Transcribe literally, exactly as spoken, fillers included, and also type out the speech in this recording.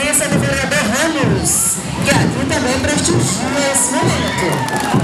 presença do vereador Ramos, que aqui também prestigia esse momento.